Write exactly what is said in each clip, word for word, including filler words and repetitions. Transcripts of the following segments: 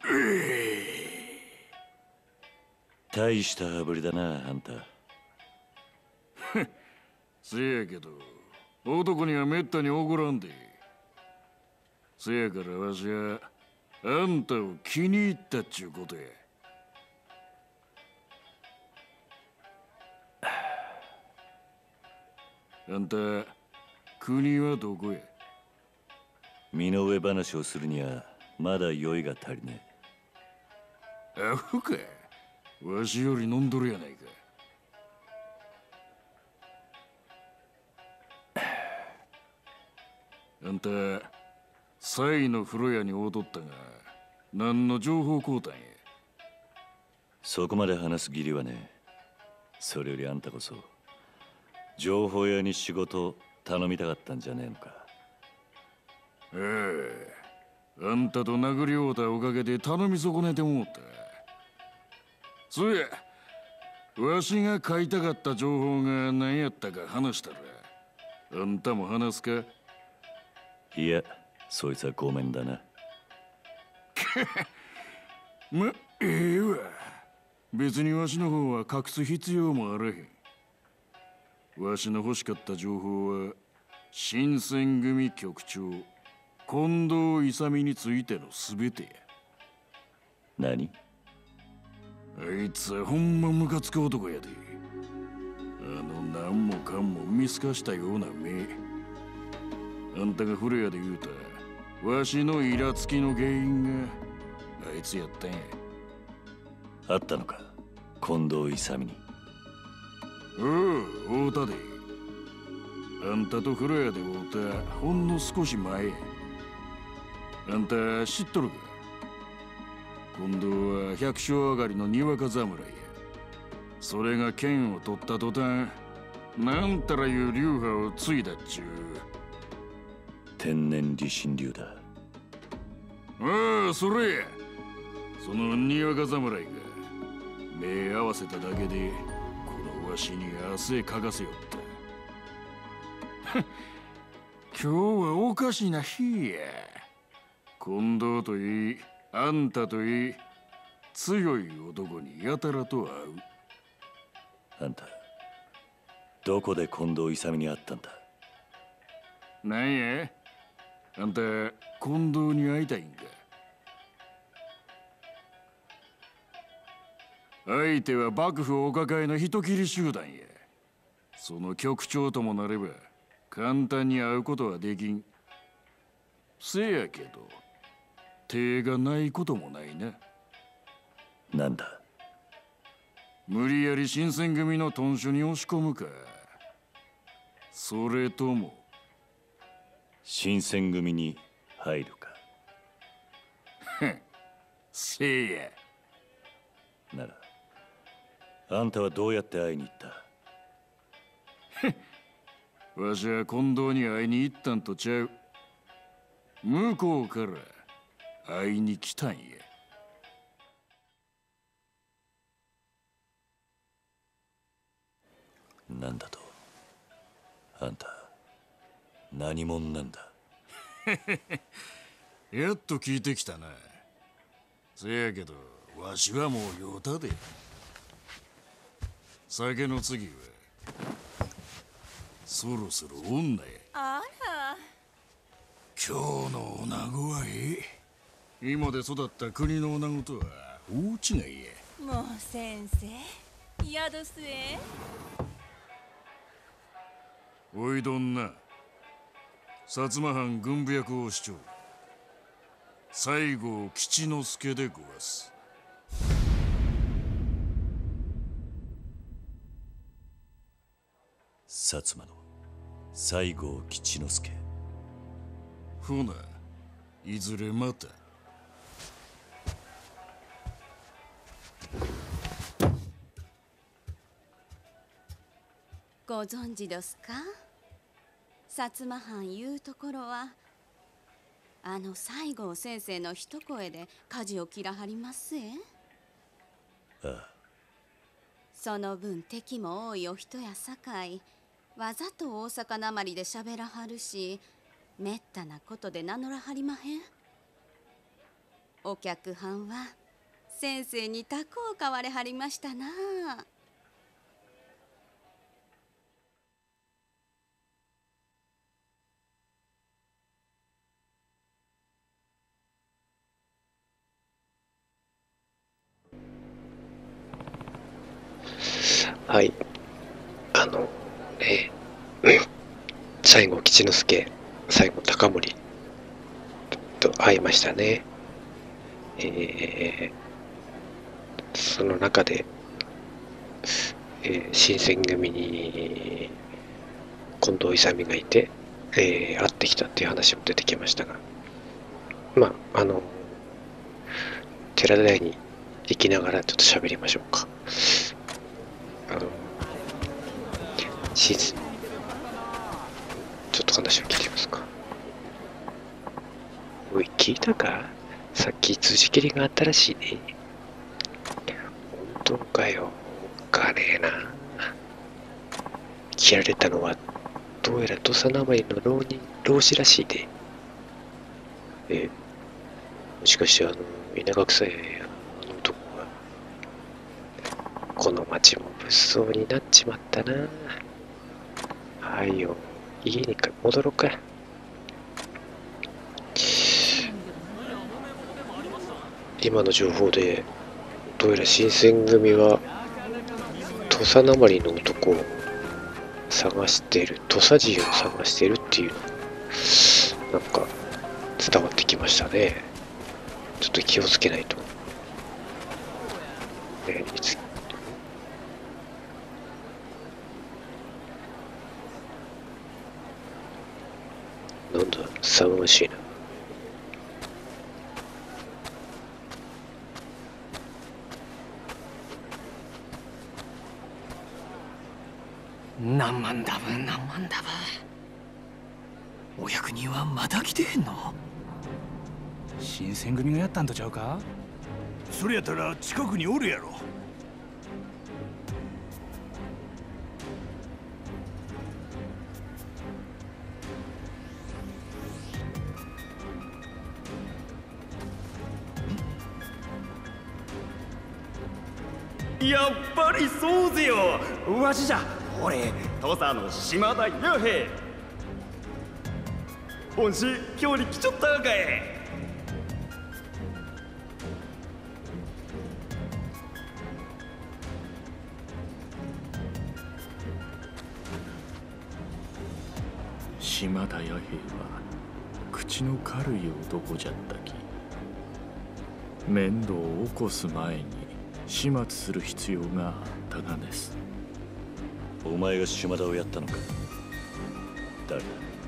大した羽振りだな、あんた。 せやけど、男にはめったにおごらんで。せやからわしは、あんたを気に入ったっちゅうことや。あんた、国はどこや？ 身の上話をするにはまだ酔いが足りねえ。アホか。わしより飲んどるやないか。あんた、サイの風呂屋に踊ったが、何の情報交換や？ そこまで話す義理はね。それよりあんたこそ情報屋に仕事を頼みたかったんじゃねえのか。 ええ、あんたと殴り合うたおかげで頼み損ねてもうた。そうや、わしが買いたかった情報が何やったか話したら、あんたも話すか？ いや、そいつはごめんだな。 ま、ええわ。別にわしの方は隠す必要もあらへん。わしの欲しかった情報は、新選組局長近藤勇についての全てや。 何？ あいつはほんまムカつく男やで。あの何もかんも見透かしたような目。あんたが風呂屋で言うたわしのイラつきの原因があいつやったんや。 あったのか、近藤勇に。 おう、会うたで。あんたと風呂屋で会うたほんの少し前や。あんた知っとるか？近藤は百姓上がりのにわか侍や。それが剣を取った途端、なんたらいう流派を継いだっちゅう。 天然理心流だ。 ああ、それや。そのにわか侍が目合わせただけでこのわしに汗かかせよった。今日はおかしな日や。近藤といい、あんたといい、強い男にやたらと会う。 あんた、どこで近藤勇に会ったんだ？ なんや？あんた、近藤に会いたいんか？相手は幕府お抱えの人斬り集団や。その局長ともなれば簡単に会うことはできん。せやけど手がないこともないな。 なんだ？ 無理やり新選組の屯所に押し込むか、それとも新選組に入るか。 せいや。 ならあんたはどうやって会いに行った？ わしは近藤に会いに行ったんとちゃう。向こうから会いに来たんや。 なんだと？あんた何者なんだ？ やっと聞いてきたな。せやけどわしはもう酔うたで。酒の次はそろそろ女や。 あら、 今日の女子はええ。今で育った国の女子とは大違いや。 もう先生、宿すえ。 おいどんな、薩摩藩軍部役をしちょる西郷吉之助でごわす。 薩摩の西郷吉之助。 ほな、いずれまた。 ご存知どすか？薩摩藩いうところはあの西郷先生の一声で舵を切らはりますえ。 ああ。 その分敵も多いお人やさかい、わざと大阪なまりでしゃべらはるし、めったなことで名乗らはりまへん。 お客はんは先生にタコを買われはりましたなあ。 はい。あの、ね、最後、吉之助、最後、高森と会いましたね。えー、その中で、えー、新選組に近藤勇がいて、えー、会ってきたっていう話も出てきましたが、まあ、あの、寺田屋に行きながらちょっと喋りましょうか。あの、新ちょっと話を聞いてみますか。おい、聞いたか？さっき辻切りがあったらしいね。本当かよ。おかねえな。切られたのは、どうやら土佐なまりの浪人、浪士らしいで。え、もしかしてあの、稲垣さんやあの男は、この町も物騒になっちまったな。はいよ、家にか戻ろうか。今の情報で、どうやら新選組は、土佐なまりの男を探している、土佐人を探しているっていう、なんか伝わってきましたね。ちょっと気をつけないと。ね、いつなんだ、騒がしいな。 何万ダブ何万ダブ。お役人はまだ来てへんの？新選組がやったんとちゃうか？ それやったら近くにおるやろ。 やっぱりそうぜよ。わしじゃ。俺土佐の島田弥平。本市今日に来ちょったがかい。 島田弥平は口の軽い男じゃったき、面倒を起こす前に始末する必要があったがです。 お前が島田をやったのか？誰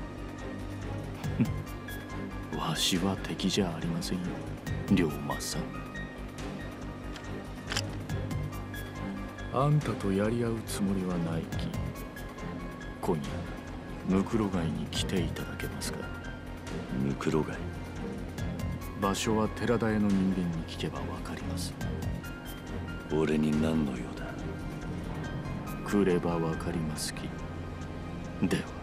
だ？ わしは敵じゃありませんよ、龍馬さん。あんたとやり合うつもりはないき、今夜ムクロ街に来ていただけますか？ ムクロ街。 場所は寺田屋の人間に聞けばわかります。 俺に何の用だ？ 来ればわかりますき。では。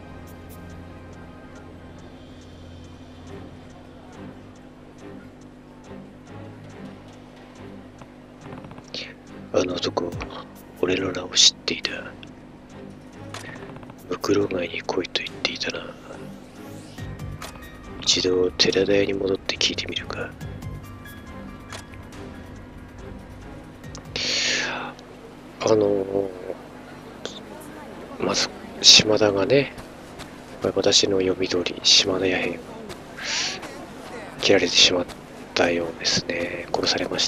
あの男、俺の名を知っていた。ムクロ街に来いと言っていたな。一度寺田屋に戻って聞いてみるか。あのまず島田がね、私の読み通り島田弥平を切られてしまったようですね。殺されました。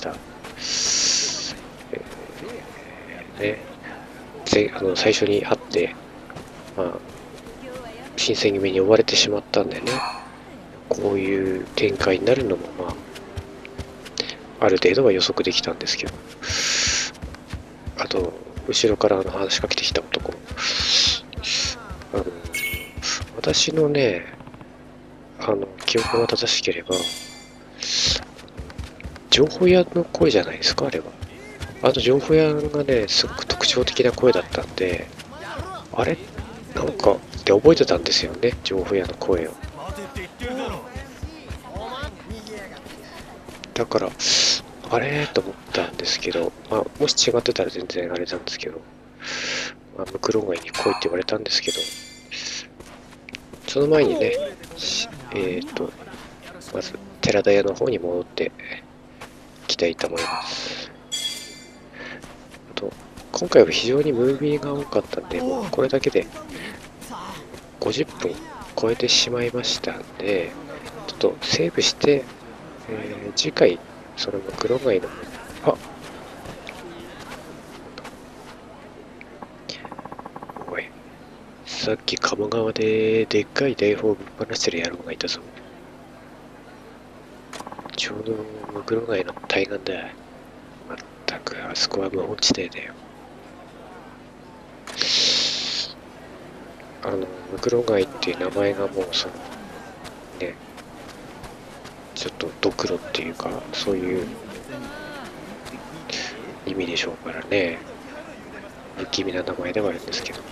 ね、ぜあの最初に会って、まあ、新選組に追われてしまったんでね、こういう展開になるのも、まあ、ある程度は予測できたんですけど、あと、後ろからあの話しかけてきた男、あの私のね、あの記憶が正しければ、情報屋の声じゃないですか、あれは。あの情報屋がね、すごく特徴的な声だったんで、あれなんかって覚えてたんですよね、情報屋の声を。 だから、あれと思ったんですけど、まあ、もし違ってたら全然あれなんですけど、まあ、ムクロガイに来いって言われたんですけど、その前にね、えっと、まず、寺田屋の方に戻っていきたいと思います。あと、今回は非常にムービーが多かったんで、もうこれだけでごじゅっぷん超えてしまいましたんで、ちょっとセーブして、えー、次回、そのムクロガイの、あおい、さっき鴨川ででっかい大砲をぶっ放してる野郎がいたぞ。ちょうどムクロガイの対岸だ。まったく、あそこは無本地帯だよ。あの、ムクロガイっていう名前がもうその、ね、ちょっとドクロっていうか、そういう意味でしょうからね。不気味な名前ではあるんですけど。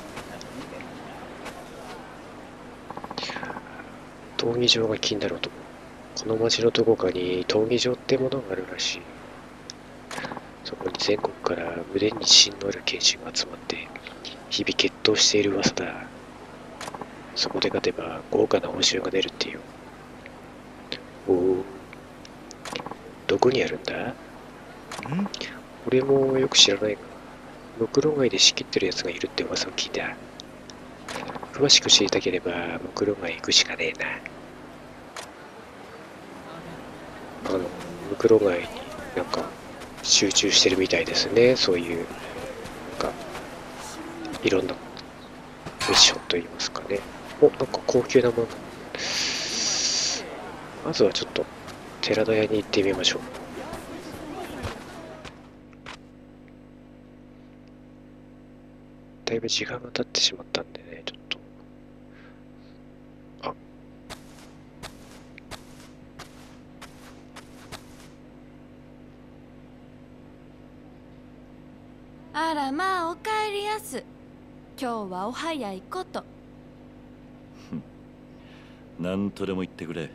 闘技場が気になる男。この町のどこかに闘技場ってものがあるらしい。そこに全国から腕に自信のある剣士が集まって日々決闘している噂だ。そこで勝てば豪華な報酬が出るってよ。おお、どこにあるんだ？ん？俺もよく知らないが、ムクロガイで仕切ってる奴がいるって噂を聞いた。詳しく知りたければムクロガイ行くしかねえな。あの、ムクロガイになんか集中してるみたいですね。そういう、なんか、いろんなミッションといいますかね。お、なんか高級なもの。まずはちょっと、寺田屋に行ってみましょう。だいぶ時間が経ってしまったんでね、ちょっと。あ。 あらまあ、おかえりやす。今日はお早いこと。 何とでも言ってくれ。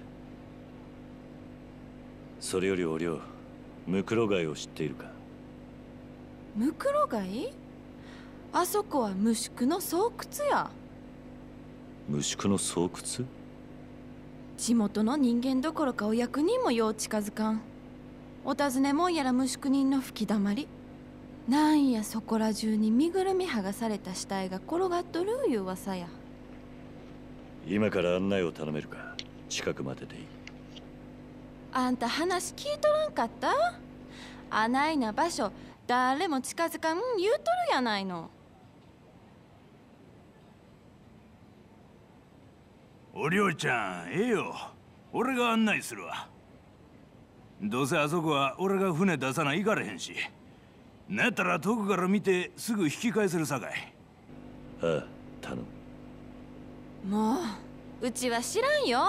それよりおりょう、ムクロガイを知っているか？ ムクロガイ？あそこは無宿の巣窟や。 無宿の巣窟？ 地元の人間どころかお役人もよう近づかん。お尋ねもんやら無宿人の吹きだまり。なんやそこら中に身ぐるみ剥がされた死体が転がっとるいう噂や。 今から案内を頼めるか？近くまででいい。 あんた話聞いとらんかった？あないな場所誰も近づかん言うとるやないの。 おりょうちゃん、ええよ。俺が案内するわ。どうせあそこは俺が船出さないかれへんし。なんやったら遠くから見てすぐ引き返せるさかい。 ああ、頼む。 もううちは知らんよ。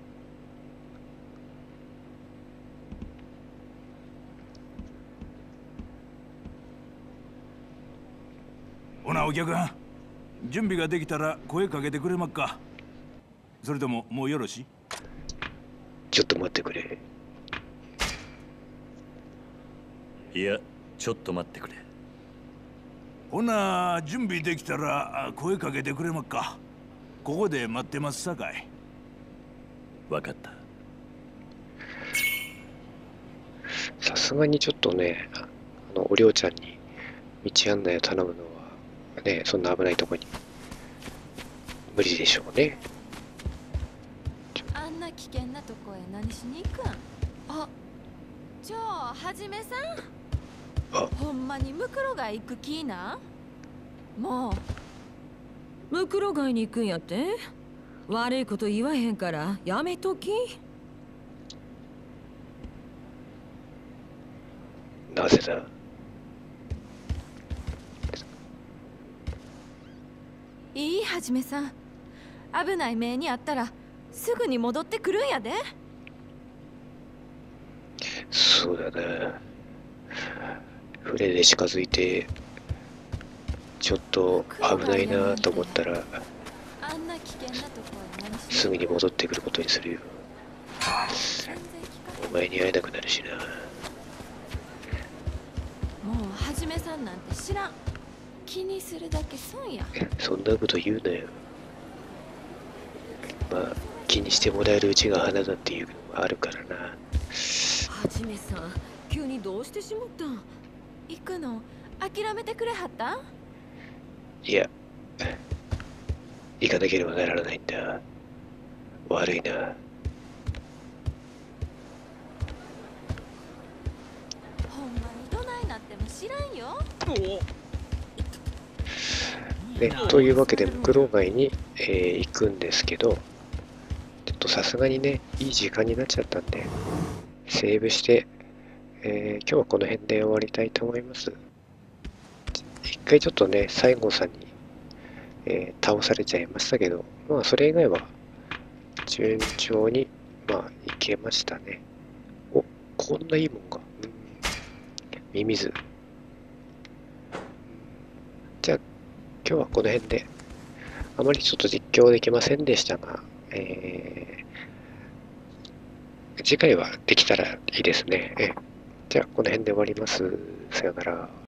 ほなお客はん、準備ができたら声かけてくれまっか。それとももうよろしい？ ちょっと待ってくれ。 いや、ちょっと待ってくれ。 ほな準備できたら声かけてくれまっか。ここで待ってますさかい。 わかった。 さすがにちょっとね、あの、おりょうちゃんに道案内を頼むのは、ね、そんな危ないとこに無理でしょうね。 あんな危険なとこへ何しに行くん？あ、ちょはじめさん。ほんまにムクロガイ行く気な？もうムクロガイに行くんやって？悪いこと言わへんからやめとき。 なぜだ？ いいはじめさん。危ない目にあったらすぐに戻ってくるんやで。 そうだな。船で近づいてちょっと危ないなと思ったらあんな危険なとこへ何しにすぐに戻ってくることにするよ。 お前に会えなくなるしな。 もうはじめさんなんて知らん。気にするだけ損や。 そんなこと言うなよ。まあ気にしてもらえるうちが花だっていうのもあるからな。 はじめさん、急にどうしてしまったん？ 行くの諦めてくれはった？ いや、行かなければならないんだ。悪いな。 ほんまにどないなっても知らんよ。 ね、というわけで木狼街に、えー行くんですけど、ちょっとさすがにね、いい時間になっちゃったんで、セーブして、えー今日はこの辺で終わりたいと思います。一回ちょっとね、西郷さんに、えー倒されちゃいましたけど、まあそれ以外は順調に、まあいけましたね。お、こんないいもんが。うん、ミミズ。じゃあ今日はこの辺で、あまりちょっと実況できませんでしたが、えー次回はできたらいいですね。えじゃあこの辺で終わります。さよなら。